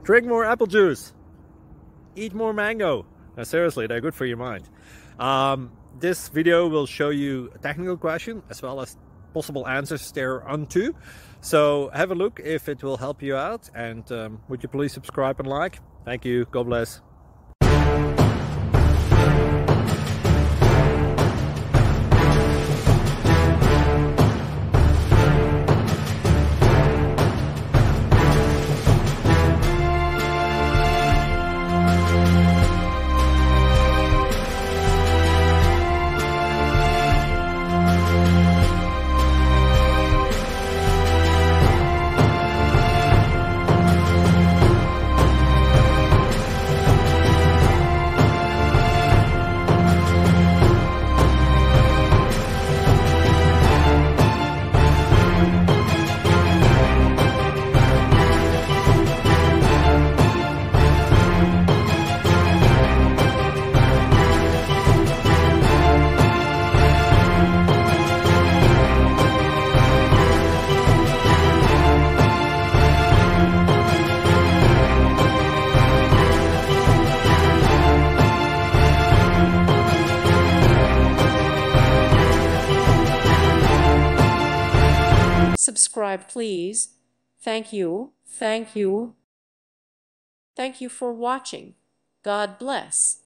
Drink more apple juice. Eat more mango. Now, seriously, they're good for your mind. This video will show you a technical question as well as possible answers thereunto. So have a look if it will help you out, and would you please subscribe and like? Thank you. God bless. Subscribe, please. Thank you. Thank you. Thank you for watching. God bless.